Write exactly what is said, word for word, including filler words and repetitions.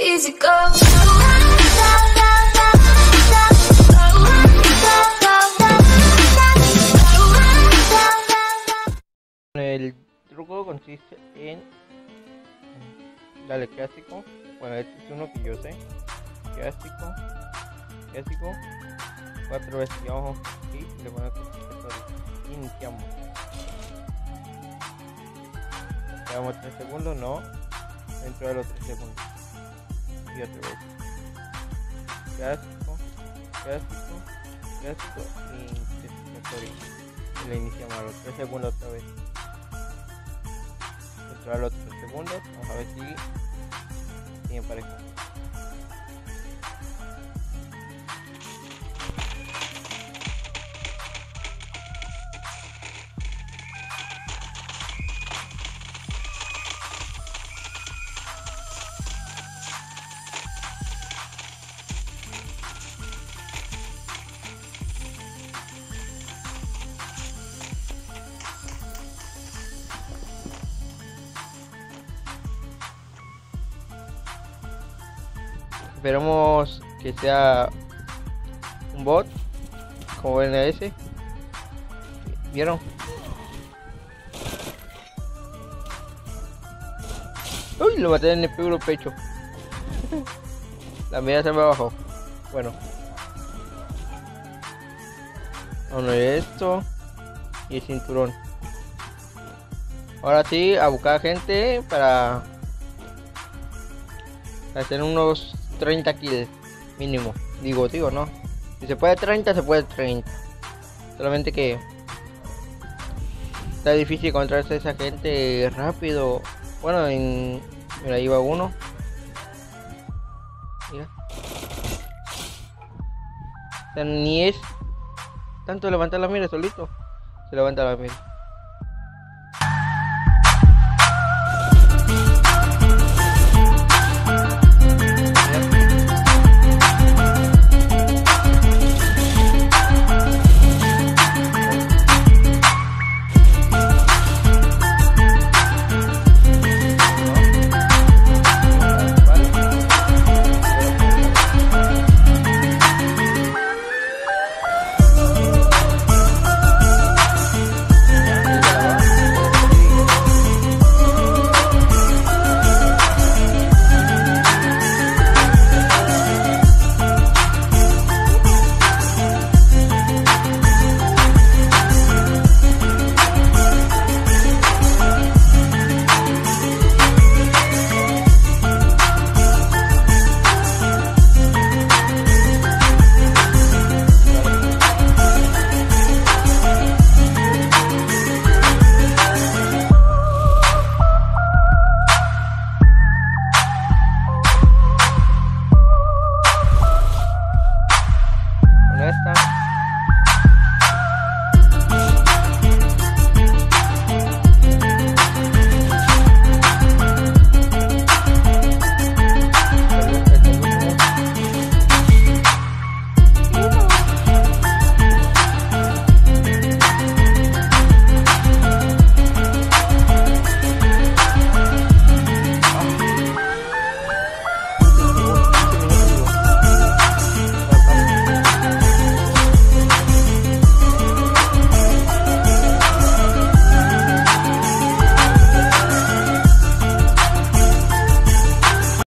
easy go. El truco consiste en darle clásico. Bueno, este es uno que yo sé. Clásico, clásico, cuatro veces y abajo y le ponemos clasificatorio. Iniciamos. Llevamos tres segundos, no. Dentro de los tres segundos. Y otra vez. Clásico, clásico, clásico y clasificatorio. Y le iniciamos a los tres segundos otra vez. Dentro de los tres segundos, vamos a ver si tiene pareja. Esperamos que sea un bot como N S. ¿Vieron? Uy, lo maté en el puro pecho. La mira se me bajó. Bueno, uno de esto y el cinturón. Ahora sí, a buscar gente para hacer unos treinta kills mínimo. Digo, digo, no. Si se puede treinta, se puede treinta. Solamente que está difícil encontrarse esa gente rápido. Bueno, en... mira, ahí va uno. Mira. O sea, ni es tanto levantar la mira solito. Se levanta la mira.